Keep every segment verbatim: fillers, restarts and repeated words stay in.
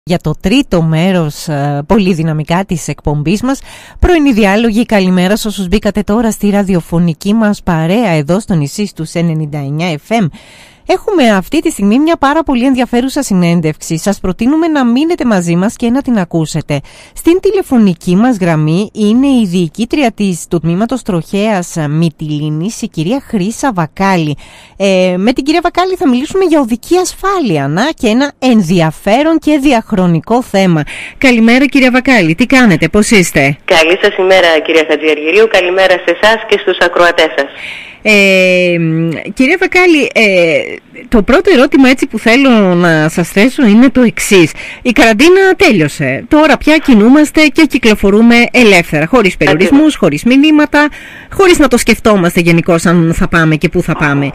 Για το τρίτο μέρος ε, πολύ δυναμικά της εκπομπής μας, πρωινή διάλογη. Καλημέρα σε όσους μπήκατε τώρα στη ραδιοφωνική μας παρέα εδώ στο νησί στους ενενήντα εννιά εφ εμ. Έχουμε αυτή τη στιγμή μια πάρα πολύ ενδιαφέρουσα συνέντευξη. Σας προτείνουμε να μείνετε μαζί μας και να την ακούσετε. Στην τηλεφωνική μας γραμμή είναι η διοικήτρια της του τμήματος τροχέας Μυτιλήνης, η κυρία Χρύσα Βακάλη. Ε, με την κυρία Βακάλη θα μιλήσουμε για οδική ασφάλεια, να, και ένα ενδιαφέρον και διαχρονικό θέμα. Καλημέρα κυρία Βακάλη, τι κάνετε, πώς είστε? Καλή σας ημέρα κυρία Χατζιαργυρίου, καλημέρα σε εσάς και στους ακροατές σας. Ε, κυρία Βακάλη, ε, το πρώτο ερώτημα έτσι που θέλω να σας θέσω είναι το εξής. Η καραντίνα τέλειωσε. Τώρα πια κινούμαστε και κυκλοφορούμε ελεύθερα, χωρίς περιορισμούς, χωρίς μηνύματα, χωρίς να το σκεφτόμαστε γενικώς αν θα πάμε και πού θα πάμε.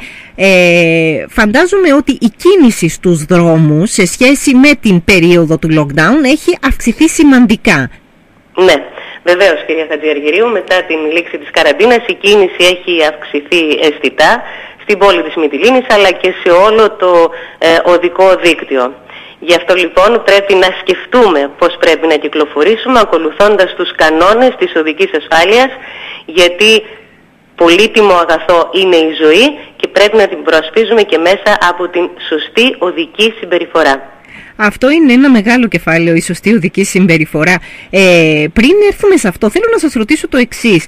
Ε, φαντάζομαι ότι η κίνηση στους δρόμους σε σχέση με την περίοδο του lockdown έχει αυξηθεί σημαντικά. Ναι. Βεβαίως κυρία Χατζιαργυρίου, μετά την λήξη της καραντίνας η κίνηση έχει αυξηθεί αισθητά στην πόλη της Μυτιλήνης αλλά και σε όλο το ε, οδικό δίκτυο. Γι' αυτό λοιπόν πρέπει να σκεφτούμε πώς πρέπει να κυκλοφορήσουμε ακολουθώντας τους κανόνες της οδικής ασφάλειας, γιατί πολύτιμο αγαθό είναι η ζωή και πρέπει να την προασπίζουμε και μέσα από την σωστή οδική συμπεριφορά. Αυτό είναι ένα μεγάλο κεφάλαιο, η σωστή οδική συμπεριφορά. Ε, πριν έρθουμε σε αυτό, θέλω να σας ρωτήσω το εξής.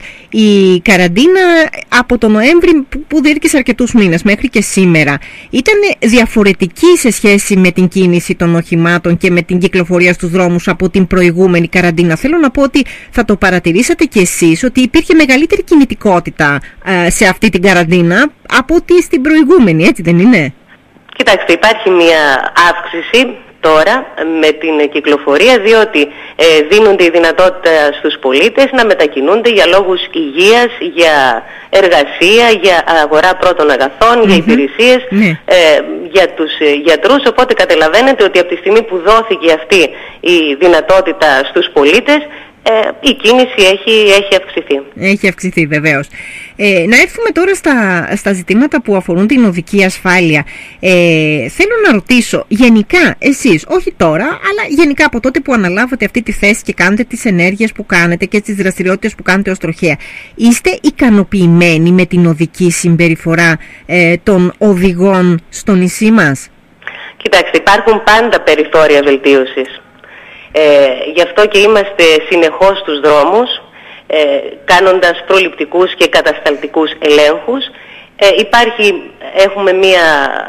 Η καραντίνα από τον Νοέμβρη που διήρκησε αρκετούς μήνες μέχρι και σήμερα ήταν διαφορετική σε σχέση με την κίνηση των οχημάτων και με την κυκλοφορία στους δρόμους από την προηγούμενη καραντίνα? Θέλω να πω ότι θα το παρατηρήσατε κι εσείς ότι υπήρχε μεγαλύτερη κινητικότητα ε, σε αυτή την καραντίνα από ότι στην προηγούμενη, έτσι δεν είναι? Κοιτάξτε, υπάρχει μια αύξηση τώρα με την κυκλοφορία, διότι ε, δίνονται η δυνατότητα στους πολίτες να μετακινούνται για λόγους υγείας, για εργασία, για αγορά πρώτων αγαθών, mm-hmm. για υπηρεσίες, mm-hmm. ε, για τους γιατρούς. Οπότε καταλαβαίνετε ότι από τη στιγμή που δόθηκε αυτή η δυνατότητα στους πολίτες, Ε, η κίνηση έχει, έχει αυξηθεί. Έχει αυξηθεί βεβαίως. Ε, να έρθουμε τώρα στα, στα ζητήματα που αφορούν την οδική ασφάλεια. Ε, θέλω να ρωτήσω, γενικά εσείς, όχι τώρα, αλλά γενικά από τότε που αναλάβατε αυτή τη θέση και κάνετε τις ενέργειες που κάνετε και τις δραστηριότητες που κάνετε ως τροχέα, είστε ικανοποιημένοι με την οδική συμπεριφορά ε, των οδηγών στο νησί μας? Κοιτάξτε, υπάρχουν πάντα περιθώρια βελτίωσης. Ε, γι' αυτό και είμαστε συνεχώς στους δρόμους, ε, κάνοντας προληπτικούς και κατασταλτικούς ελέγχους. Ε, υπάρχει, έχουμε μια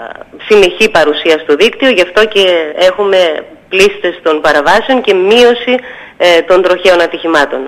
συνεχή παρουσία στο δίκτυο, γι' αυτό και έχουμε πλήστες των παραβάσεων και μείωση ε, των τροχαίων ατυχημάτων.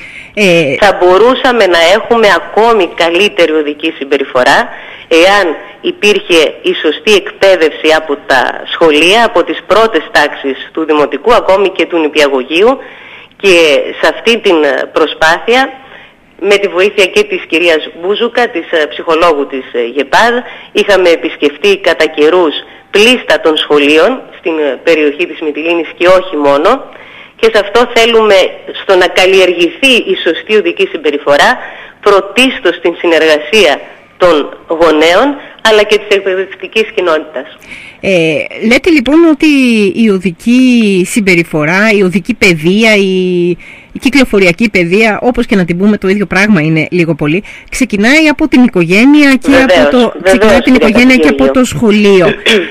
Ε... Θα μπορούσαμε να έχουμε ακόμη καλύτερη οδική συμπεριφορά εάν υπήρχε η σωστή εκπαίδευση από τα σχολεία, από τις πρώτες τάξεις του δημοτικού, ακόμη και του νηπιαγωγείου, και σε αυτή την προσπάθεια, με τη βοήθεια και της κυρίας Μπούζουκα, της ψυχολόγου της ΓΕΠΑΔ, είχαμε επισκεφτεί κατά καιρούς πλήστα των σχολείων στην περιοχή της Μυτιλήνης και όχι μόνο, και σε αυτό θέλουμε, στο να καλλιεργηθεί η σωστή οδική συμπεριφορά, πρωτίστως στην συνεργασία των γονέων αλλά και της εκπαιδευτικής κοινότητας. Ε, λέτε λοιπόν ότι η οδική συμπεριφορά, η οδική παιδεία, η, η κυκλοφοριακή παιδεία, όπως και να την πούμε το ίδιο πράγμα είναι λίγο πολύ, ξεκινάει από την οικογένεια και, βεβαίως, από, το, βεβαίως, ξεκινάει την οικογένεια και από το σχολείο.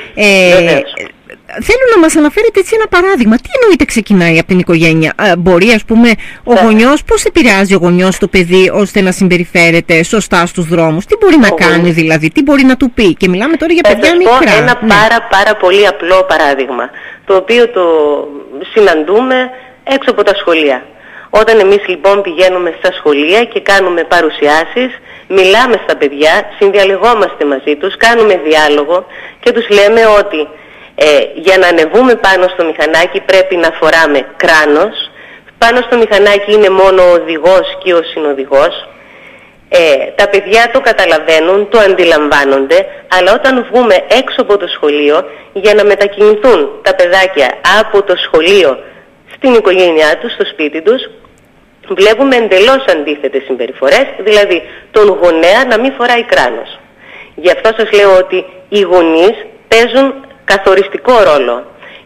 ε, Θέλω να μας αναφέρετε έτσι ένα παράδειγμα. Τι εννοείται ξεκινάει από την οικογένεια? Ε, μπορεί, ας πούμε, ο yeah. γονιός, πώς επηρεάζει ο γονιός το παιδί ώστε να συμπεριφέρεται σωστά στους δρόμους? Τι μπορεί oh. να κάνει δηλαδή, τι μπορεί να του πει? Και μιλάμε τώρα για παιδιά μικρά. Ένα ναι. πάρα πάρα πολύ απλό παράδειγμα, το οποίο το συναντούμε έξω από τα σχολεία. Όταν εμείς λοιπόν πηγαίνουμε στα σχολεία και κάνουμε παρουσιάσεις, μιλάμε στα παιδιά, συνδιαλεγόμαστε μαζί τους, κάνουμε διάλογο και τους λέμε ότι Ε, για να ανεβούμε πάνω στο μηχανάκι πρέπει να φοράμε κράνος. Πάνω στο μηχανάκι είναι μόνο ο οδηγός και ο συνοδηγός. Ε, τα παιδιά το καταλαβαίνουν, το αντιλαμβάνονται, αλλά όταν βγούμε έξω από το σχολείο για να μετακινηθούν τα παιδάκια από το σχολείο στην οικογένειά τους, στο σπίτι τους, βλέπουμε εντελώς αντίθετες συμπεριφορές, δηλαδή τον γονέα να μην φοράει κράνος. Γι' αυτό σας λέω ότι οι γονείς παίζουν καθοριστικό ρόλο.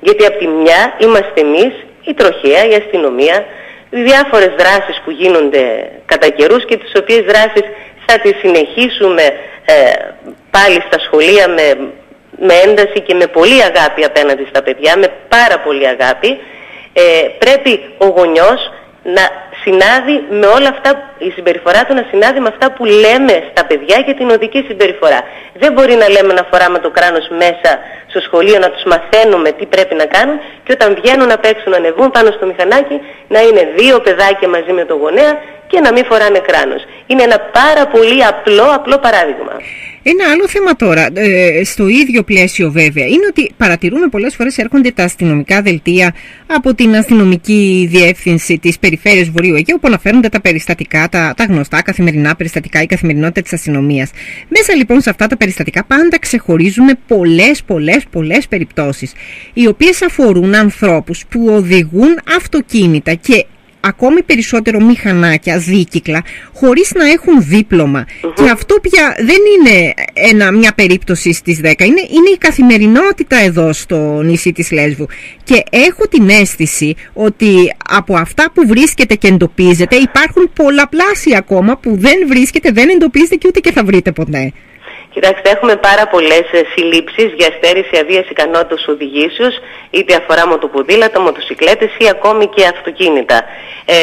Γιατί από τη μια είμαστε εμείς, η τροχέα, η αστυνομία, οι διάφορες δράσεις που γίνονται κατά καιρούς και τις οποίες δράσεις θα τις συνεχίσουμε ε, πάλι στα σχολεία με, με ένταση και με πολύ αγάπη απέναντι στα παιδιά, με πάρα πολύ αγάπη. Ε, πρέπει ο γονιός να συνάδει με όλα αυτά, η συμπεριφορά του να συνάδει με αυτά που λέμε στα παιδιά για την οδική συμπεριφορά. Δεν μπορεί να λέμε να φοράμε το κράνος μέσα στο σχολείο, να τους μαθαίνουμε τι πρέπει να κάνουν και όταν βγαίνουν να παίξουν, να ανεβούν πάνω στο μηχανάκι, να είναι δύο παιδάκια μαζί με τον γονέα και να μην φοράνε κράνος. Είναι ένα πάρα πολύ απλό, απλό παράδειγμα. Ένα άλλο θέμα τώρα, ε, στο ίδιο πλαίσιο βέβαια, είναι ότι παρατηρούμε πολλές φορές έρχονται τα αστυνομικά δελτία από την αστυνομική διεύθυνση της περιφέρειας Βορείου Αιγαίου που αναφέρονται τα περιστατικά, τα, τα γνωστά καθημερινά περιστατικά, η καθημερινότητα της αστυνομίας. Μέσα λοιπόν σε αυτά τα περιστατικά πάντα ξεχωρίζουμε πολλές, πολλές, πολλές περιπτώσεις, οι οποίες αφορούν ανθρώπους που οδηγούν αυτοκίνητα και ακόμη περισσότερο μηχανάκια, δίκυκλα, χωρίς να έχουν δίπλωμα. Mm-hmm. Και αυτό πια δεν είναι ένα, μια περίπτωση στις δέκα, είναι, είναι η καθημερινότητα εδώ στο νησί της Λέσβου. Και έχω την αίσθηση ότι από αυτά που βρίσκεται και εντοπίζεται υπάρχουν πολλαπλάσια ακόμα που δεν βρίσκεται, δεν εντοπίζεται και ούτε και θα βρείτε ποτέ. Κοιτάξτε, έχουμε πάρα πολλές συλλήψεις για στέρηση αδείας ικανότητας οδηγήσεως, είτε αφορά μοτοποδήλατα, μοτοσικλέτες ή ακόμη και αυτοκίνητα. Ε,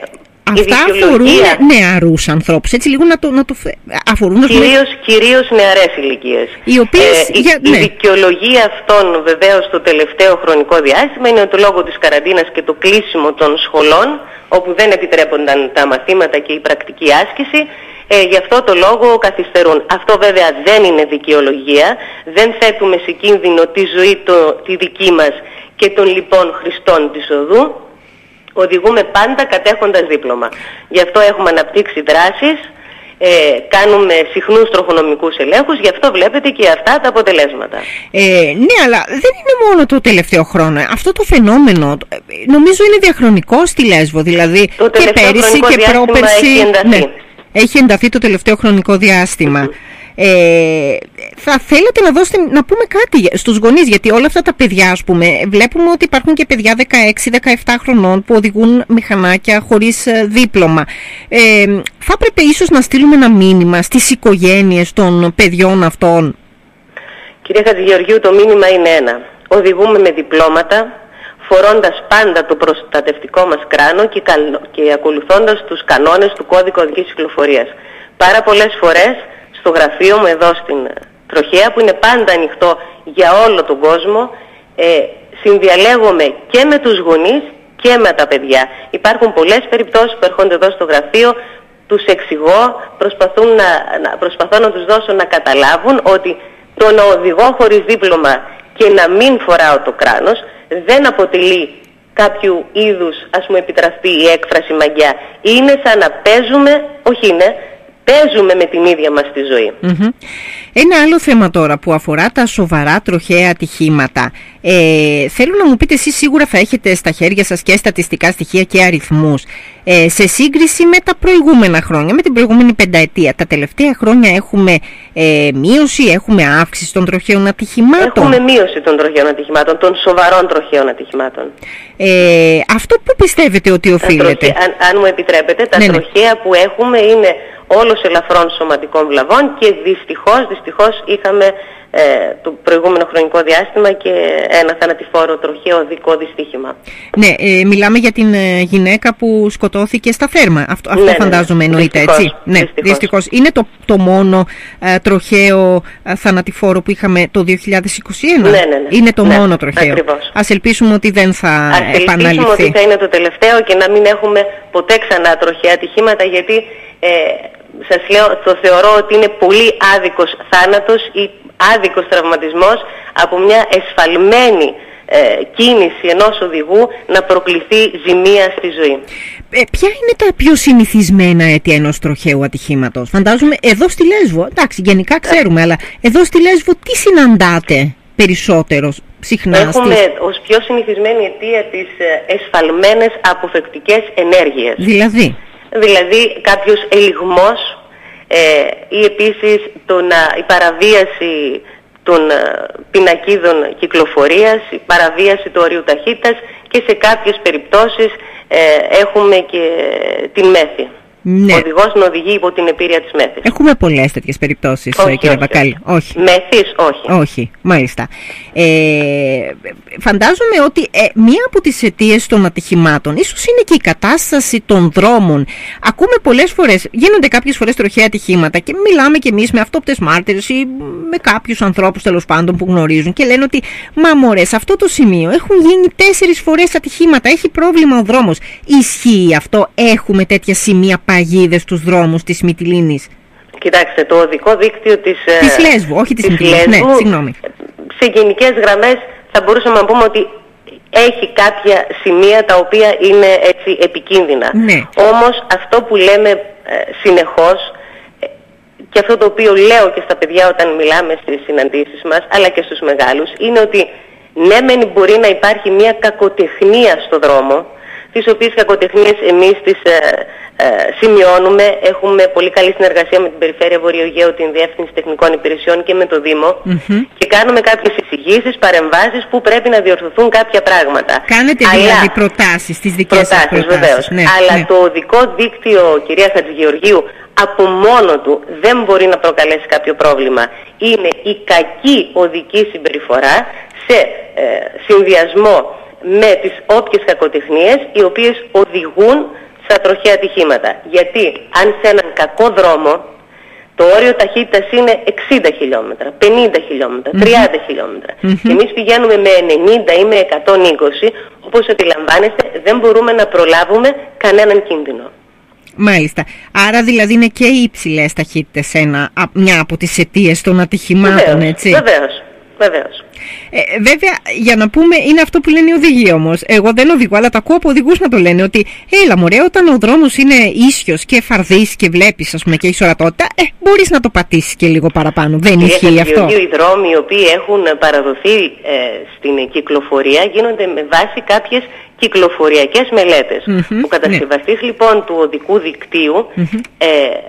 Αυτά αφορούν νεαρούς ανθρώπους, έτσι λίγο να το, να το αφορούν... Κυρίως, κυρίως νεαρές ηλικίες. Οι οποίες, ε, για, η, ναι. η δικαιολογία αυτών βεβαίως στο τελευταίο χρονικό διάστημα είναι ότι λόγω της καραντίνας και το κλείσιμο των σχολών, όπου δεν επιτρέπονταν τα μαθήματα και η πρακτική άσκηση, Ε, γι' αυτό το λόγο καθυστερούν. Αυτό βέβαια δεν είναι δικαιολογία. Δεν θέτουμε σε κίνδυνο τη ζωή το, τη δική μας και των λοιπόν χρηστών της οδού. Οδηγούμε πάντα κατέχοντας δίπλωμα. Γι' αυτό έχουμε αναπτύξει δράσεις, ε, κάνουμε συχνούς τροχονομικούς ελέγχους, γι' αυτό βλέπετε και αυτά τα αποτελέσματα. Ε, ναι, αλλά δεν είναι μόνο το τελευταίο χρόνο. Αυτό το φαινόμενο νομίζω είναι διαχρονικό στη Λέσβο. Δηλαδή το και πέρυσι και πρόπερσι. Έχει ενταθεί. Ναι. Έχει ενταθεί το τελευταίο χρονικό διάστημα. Mm-hmm. Ε, θα θέλετε να δώσετε, να πούμε κάτι στους γονείς, γιατί όλα αυτά τα παιδιά, ας πούμε, βλέπουμε ότι υπάρχουν και παιδιά δεκαέξι δεκαεπτά χρονών που οδηγούν μηχανάκια χωρίς δίπλωμα. Ε, θα έπρεπε ίσως να στείλουμε ένα μήνυμα στις οικογένειες των παιδιών αυτών. Κυρία Χατζηγεωργίου, το μήνυμα είναι ένα. Οδηγούμε με διπλώματα, φορώντας πάντα το προστατευτικό μας κράνο και, και ακολουθώντας τους κανόνες του κώδικα οδικής κυκλοφορίας. Πάρα πολλές φορές στο γραφείο μου εδώ στην τροχέα, που είναι πάντα ανοιχτό για όλο τον κόσμο, ε, συνδιαλέγομαι και με τους γονείς και με τα παιδιά. Υπάρχουν πολλές περιπτώσεις που έρχονται εδώ στο γραφείο, τους εξηγώ, προσπαθούν να, να, προσπαθώ να τους δώσω να καταλάβουν ότι το να οδηγώ χωρίς δίπλωμα και να μην φοράω το κράνος δεν αποτελεί κάποιου είδους, ας πούμε, επιτραπή η έκφραση μαγιά. Είναι σαν να παίζουμε, όχι είναι, παίζουμε με την ίδια μας τη ζωή. Mm-hmm. Ένα άλλο θέμα τώρα που αφορά τα σοβαρά τροχαία ατυχήματα. Ε, θέλω να μου πείτε, εσείς σίγουρα θα έχετε στα χέρια σας και στατιστικά στοιχεία και αριθμούς. Ε, σε σύγκριση με τα προηγούμενα χρόνια, με την προηγούμενη πενταετία, τα τελευταία χρόνια έχουμε ε, μείωση, έχουμε αύξηση των τροχαίων ατυχημάτων. Έχουμε μείωση των τροχαίων ατυχημάτων, των σοβαρών τροχαίων ατυχημάτων. Ε, αυτό που πιστεύετε ότι οφείλεται? Τροχαία, αν, αν μου επιτρέπετε, τα ναι, τροχαία που έχουμε είναι όλος ελαφρών σωματικών βλαβών και δυστυχώς, δυστυχώς είχαμε ε, το προηγούμενο χρονικό διάστημα και ένα θανατηφόρο τροχαίο οδικό δυστύχημα. Ναι, ε, μιλάμε για την ε, γυναίκα που σκοτώθηκε στα Θέρμα. Αυτό, αυτό ναι, φαντάζομαι ναι, εννοείται, δυστυχώς, έτσι. Ναι, δυστυχώς. δυστυχώς. Είναι το, το μόνο ε, τροχαίο ε, θανατηφόρο που είχαμε το δύο χιλιάδες είκοσι ένα. Ναι, ναι, ναι. Είναι το ναι, μόνο τροχαίο. Ακριβώς. Ας ελπίσουμε ότι δεν θα Ας επαναληφθεί. ελπίσουμε ότι θα είναι το τελευταίο και να μην έχουμε ποτέ ξανά τροχαία ατυχήματα, γιατί ε, σας λέω, το θεωρώ ότι είναι πολύ άδικος θάνατος ή άδικος τραυματισμός από μια εσφαλμένη ε, κίνηση ενός οδηγού να προκληθεί ζημία στη ζωή. Ε, ποια είναι τα πιο συνηθισμένα αίτια ενός τροχαίου ατυχήματος? Φαντάζομαι εδώ στη Λέσβο, εντάξει, γενικά ξέρουμε, αλλά εδώ στη Λέσβο τι συναντάτε περισσότερο συχνά? Έχουμε στις... ως πιο συνηθισμένη αιτία τις εσφαλμένες αποφεκτικές ενέργειες. Δηλαδή? Δηλαδή κάποιος ελιγμός ε, ή επίσης το να, η παραβίαση των πινακίδων κυκλοφορίας, η παραβίαση του ορίου ταχύτητας και σε κάποιες περιπτώσεις ε, έχουμε και την μέθη. Ναι. Ο οδηγός να οδηγεί υπό την επίρρεια της μέθης. Έχουμε πολλές τέτοιες περιπτώσεις, όχι, κύριε όχι, Μπακάλη. Όχι. Μέθης, όχι. Όχι, μάλιστα. Ε, φαντάζομαι ότι ε, μία από τις αιτίες των ατυχημάτων ίσως είναι και η κατάσταση των δρόμων. Ακούμε πολλές φορές, γίνονται κάποιες φορές τροχαία ατυχήματα και μιλάμε κι εμείς με αυτόπτες μάρτυρες ή με κάποιους ανθρώπους τέλος πάντων που γνωρίζουν και λένε ότι μα μωρέ, σε αυτό το σημείο έχουν γίνει τέσσερις φορές ατυχήματα, έχει πρόβλημα ο δρόμος. Ισχύει αυτό? Έχουμε τέτοια σημεία παγίδες στους δρόμους της Μυτιλήνης? Κοιτάξτε, το οδικό δίκτυο της, της Λέσβου, όχι της, της Μυτιλήνης, ναι, συγγνώμη. Σε γενικές γραμμές θα μπορούσαμε να πούμε ότι έχει κάποια σημεία τα οποία είναι έτσι επικίνδυνα. Ναι. Όμως αυτό που λέμε ε, συνεχώς ε, και αυτό το οποίο λέω και στα παιδιά όταν μιλάμε στις συναντήσεις μας, αλλά και στους μεγάλους, είναι ότι ναι μεν μπορεί να υπάρχει μια κακοτεχνία στο δρόμο, τις οποίες κακοτεχνίες εμείς τις ε, ε, σημειώνουμε. Έχουμε πολύ καλή συνεργασία με την Περιφέρεια Βορειοαιγαίου, την Διεύθυνση Τεχνικών Υπηρεσιών και με το Δήμο mm-hmm. και κάνουμε κάποιες εισηγήσεις, παρεμβάσεις που πρέπει να διορθωθούν κάποια πράγματα. Κάνετε αλλά, δηλαδή προτάσεις στις δικές προτάσεις, σας προτάσεις. Βεβαίως. Ναι, αλλά ναι. το οδικό δίκτυο, κυρία Χατζηγεωργίου, από μόνο του δεν μπορεί να προκαλέσει κάποιο πρόβλημα. Είναι η κακή οδική συμπεριφορά σε ε, συνδυασμό με τις όποιες κακοτεχνίες οι οποίες οδηγούν στα τροχαία ατυχήματα. Γιατί αν σε έναν κακό δρόμο το όριο ταχύτητας είναι εξήντα χιλιόμετρα, πενήντα χιλιόμετρα, τριάντα mm-hmm. χιλιόμετρα mm-hmm. και εμείς πηγαίνουμε με ενενήντα ή με εκατόν είκοσι, όπως αντιλαμβάνεστε δεν μπορούμε να προλάβουμε κανέναν κίνδυνο. Μάλιστα. Άρα δηλαδή είναι και οι υψηλές ταχύτητες ένα, μια από τις αιτίες των ατυχημάτων, βεβαίως, έτσι. Βεβαίως, βεβαίως. Ε, βέβαια, για να πούμε, είναι αυτό που λένε οι οδηγοί όμως. Εγώ δεν οδηγώ, αλλά τα ακούω από οδηγούς να το λένε ότι έλα μωρέ, όταν ο δρόμος είναι ίσιος και φαρδής και βλέπεις, ας πούμε, και έχει ορατότητα, ε, μπορείς να το πατήσεις και λίγο παραπάνω. Δεν και ισχύει αυτό? Οι δρόμοι οι οποίοι έχουν παραδοθεί ε, στην κυκλοφορία γίνονται με βάση κάποιες κυκλοφοριακές μελέτες. Mm-hmm, ο κατασκευαστής ναι. λοιπόν του οδικού δικτύου mm-hmm. ε,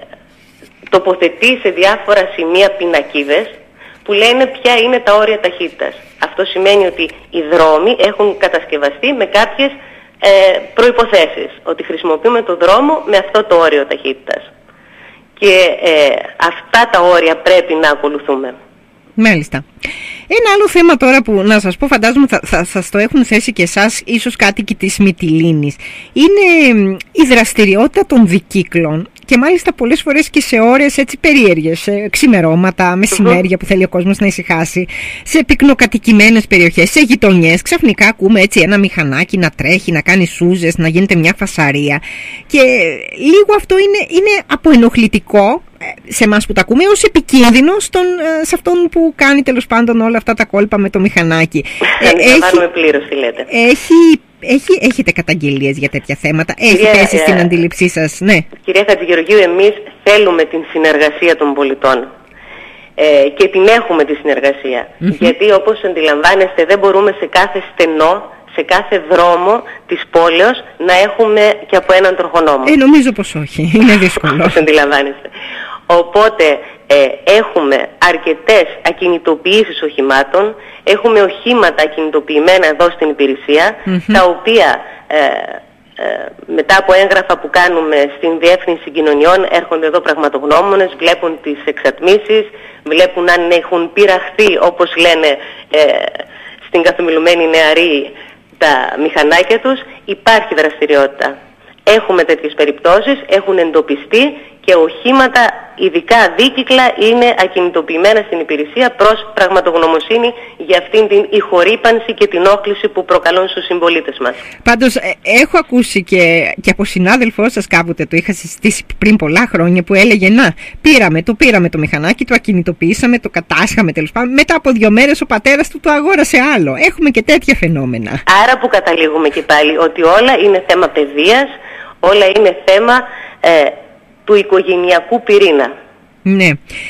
τοποθετεί σε διάφορα σημεία πινακίδες που λένε ποια είναι τα όρια ταχύτητας. Αυτό σημαίνει ότι οι δρόμοι έχουν κατασκευαστεί με κάποιες ε, προϋποθέσεις. Ότι χρησιμοποιούμε το δρόμο με αυτό το όριο ταχύτητας. Και ε, αυτά τα όρια πρέπει να ακολουθούμε. Μάλιστα. Ένα άλλο θέμα τώρα που να σας πω, φαντάζομαι θα, θα σας το έχουν θέσει και εσάς, ίσως κάτοικοι της Μυτιλήνης, είναι η δραστηριότητα των δικύκλων και μάλιστα πολλές φορές και σε ώρες έτσι περίεργες, ξημερώματα, μεσημέρια που θέλει ο κόσμος να ησυχάσει, σε πυκνοκατοικημένες περιοχές, σε γειτονιές, ξαφνικά ακούμε έτσι ένα μηχανάκι να τρέχει, να κάνει σούζες, να γίνεται μια φασαρία και λίγο αυτό είναι, είναι αποενοχλητικό σε εμάς που τα ακούμε, ως επικίνδυνο στον, σε αυτόν που κάνει τέλος πάντων όλα αυτά τα κόλπα με το μηχανάκι. Αντιλαμβάνομαι πλήρως τι λέτε. Έχει, έχει, έχετε καταγγελίες για τέτοια θέματα? Έχει πέσει ε, στην αντίληψή σας? Ναι. Κυρία Χατζηγεωργίου, εμείς θέλουμε την συνεργασία των πολιτών ε, και την έχουμε τη συνεργασία. Mm-hmm. Γιατί όπως αντιλαμβάνεστε δεν μπορούμε σε κάθε στενό, σε κάθε δρόμο της πόλεως να έχουμε και από έναν τροχονόμο. Ε, νομίζω πως όχι. Είναι δύσκολο. Όπως αντιλαμβάνεστε. Οπότε ε, έχουμε αρκετές ακινητοποιήσεις οχημάτων, έχουμε οχήματα ακινητοποιημένα εδώ στην υπηρεσία, mm-hmm. τα οποία ε, ε, μετά από έγγραφα που κάνουμε στην Διεύθυνση Συγκοινωνιών έρχονται εδώ πραγματογνώμονες, βλέπουν τις εξατμίσεις, βλέπουν αν έχουν πειραχθεί, όπως λένε ε, στην καθομιλουμένη νεαρή, τα μηχανάκια τους. Υπάρχει δραστηριότητα. Έχουμε τέτοιες περιπτώσεις, έχουν εντοπιστεί και οχήματα, ειδικά δίκυκλα, είναι ακινητοποιημένα στην υπηρεσία προς πραγματογνωμοσύνη για αυτήν την ηχορύπανση και την όχληση που προκαλούν στους συμπολίτες μας. Πάντως, ε, έχω ακούσει και, και από συνάδελφό σας κάποτε, το είχα συζητήσει πριν πολλά χρόνια, που έλεγε να, πήραμε το, πήραμε το μηχανάκι, το ακινητοποιήσαμε, το κατάσχαμε τέλος πάντων, μετά από δύο μέρες ο πατέρας του το αγόρασε άλλο. Έχουμε και τέτοια φαινόμενα. Άρα που καταλήγουμε και πάλι ότι όλα είναι θέμα παιδείας, όλα είναι θέμα ε, του οικογενειακού πυρήνα. Ναι.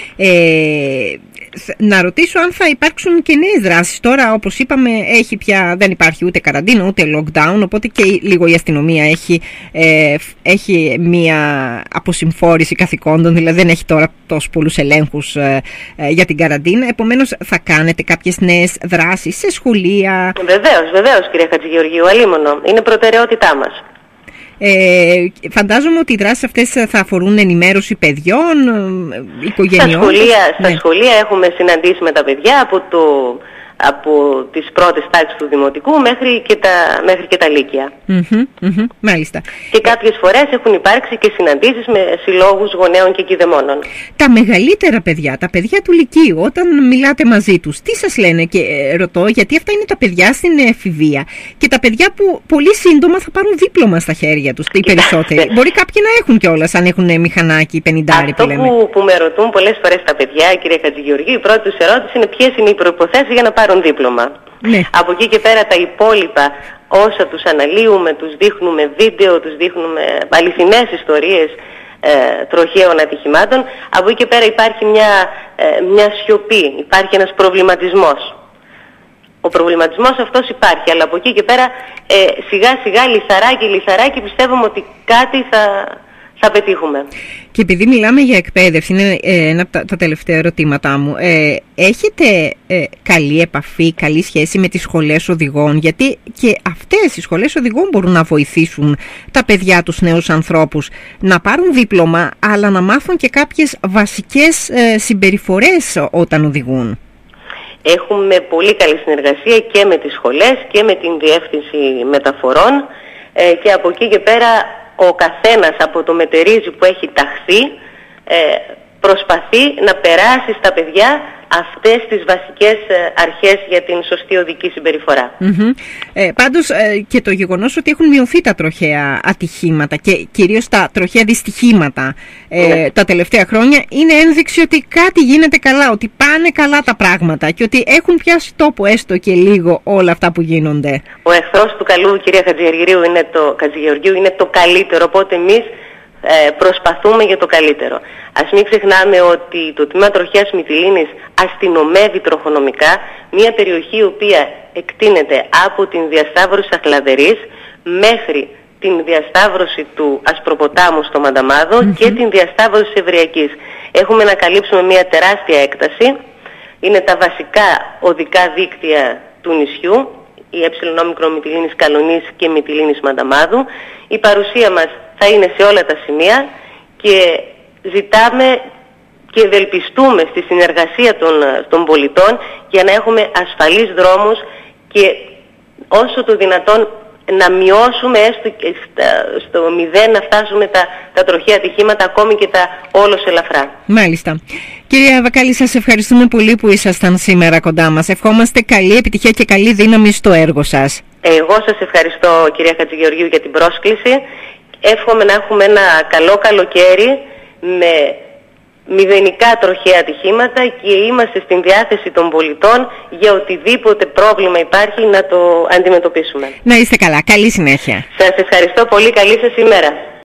Ε, να ρωτήσω αν θα υπάρξουν και νέες δράσεις. Τώρα, όπως είπαμε, έχει πια, δεν υπάρχει ούτε καραντίνα ούτε lockdown, οπότε και λίγο η αστυνομία έχει, ε, έχει μία αποσυμφόρηση καθηκόντων, δηλαδή δεν έχει τώρα τόσους πολλούς ελέγχους ε, ε, για την καραντίνα. Επομένως, θα κάνετε κάποιες νέες δράσεις σε σχολεία? Βεβαίως, βεβαίως, κυρία Χατζηγεωργίου, αλίμονο. Είναι προτεραιότητά μας. Ε, φαντάζομαι ότι οι δράσεις αυτές θα αφορούν ενημέρωση παιδιών, οικογενειών. Στα σχολεία, ναι. στα σχολεία έχουμε συναντήσει με τα παιδιά από, το, από τις πρώτες τάξεις του Δημοτικού μέχρι και τα, μέχρι και τα Λύκεια. Mm-hmm, mm-hmm, μάλιστα. Και κάποιες φορές έχουν υπάρξει και συναντήσεις με συλλόγους γονέων και κηδεμόνων. Τα μεγαλύτερα παιδιά, τα παιδιά του Λυκείου, όταν μιλάτε μαζί τους, τι σας λένε? Και ε, ρωτώ, γιατί αυτά είναι τα παιδιά στην εφηβεία και τα παιδιά που πολύ σύντομα θα πάρουν δίπλωμα στα χέρια τους, οι περισσότεροι. Μπορεί κάποιοι να έχουν κιόλας, αν έχουν μηχανάκι πενηντάρι που λέμε. Αυτό που, που με ρωτούν πολλές φορές τα παιδιά, κυρία Χατζηγεωργίου, η πρώτη τους ερώτηση είναι ποιες είναι οι προϋποθέσεις για να πάρουν δίπλωμα. Ναι. Από εκεί και πέρα τα υπόλοιπα, όσα τους αναλύουμε, τους δείχνουμε βίντεο, τους δείχνουμε αληθινές ιστορίες ε, τροχαίων ατυχημάτων, από εκεί και πέρα υπάρχει μια, ε, μια σιωπή, υπάρχει ένας προβληματισμός. Ο προβληματισμός αυτός υπάρχει, αλλά από εκεί και πέρα ε, σιγά σιγά, λιθαράκι, λιθαράκι πιστεύουμε ότι κάτι θα... θα πετύχουμε. Και επειδή μιλάμε για εκπαίδευση, είναι ε, ένα από τα, τα τελευταία ερωτήματά μου. Ε, έχετε ε, καλή επαφή, καλή σχέση με τις σχολές οδηγών? Γιατί και αυτές οι σχολές οδηγών μπορούν να βοηθήσουν τα παιδιά, τους νέους ανθρώπους, να πάρουν δίπλωμα, αλλά να μάθουν και κάποιες βασικές ε, συμπεριφορές όταν οδηγούν. Έχουμε πολύ καλή συνεργασία και με τις σχολές και με την Διεύθυνση Μεταφορών ε, και από εκεί και πέρα ο καθένας από το μετερίζει που έχει ταχθεί ε, προσπαθεί να περάσει στα παιδιά αυτές τις βασικές αρχές για την σωστή οδική συμπεριφορά. Mm-hmm. Ε, πάντως ε, και το γεγονός ότι έχουν μειωθεί τα τροχαία ατυχήματα και κυρίως τα τροχαία δυστυχήματα ε, ναι. τα τελευταία χρόνια είναι ένδειξη ότι κάτι γίνεται καλά, ότι πάνε καλά τα πράγματα και ότι έχουν πιάσει τόπο έστω και λίγο όλα αυτά που γίνονται. Ο εχθρός του καλού, κυρία Χατζηγεωργίου, είναι το, Χατζηγεωργίου, είναι το καλύτερο, οπότε εμείς Ε, προσπαθούμε για το καλύτερο. Ας μην ξεχνάμε ότι το τμήμα τροχαίας Μυτιλήνης αστυνομεύει τροχονομικά μια περιοχή η οποία εκτείνεται από την διασταύρωση Αχλαδερής μέχρι την διασταύρωση του Ασπροποτάμου στο Μανταμάδο mm-hmm. και την διασταύρωση της Ευριακής. Έχουμε να καλύψουμε μια τεράστια έκταση. Είναι τα βασικά οδικά δίκτυα του νησιού, η ε Μυτιλήνης Καλονής και Μυτιλήνης Μανταμάδου. Η παρουσία μας θα είναι σε όλα τα σημεία και ζητάμε και ευελπιστούμε στη συνεργασία των, των πολιτών για να έχουμε ασφαλείς δρόμους και όσο το δυνατόν να μειώσουμε έστω και στα, στο μηδέν, να φτάσουμε τα, τα τροχαία ατυχήματα, ακόμη και τα όλος ελαφρά. Μάλιστα. Κυρία Βακάλη, σας ευχαριστούμε πολύ που ήσασταν σήμερα κοντά μας. Ευχόμαστε καλή επιτυχία και καλή δύναμη στο έργο σας. Εγώ σας ευχαριστώ, κυρία Χατζηγεωργίου, για την πρόσκληση. Εύχομαι να έχουμε ένα καλό καλοκαίρι με μηδενικά τροχαία ατυχήματα και είμαστε στην διάθεση των πολιτών για οτιδήποτε πρόβλημα υπάρχει να το αντιμετωπίσουμε. Να είστε καλά. Καλή συνέχεια. Σας ευχαριστώ πολύ. Καλή σας ημέρα.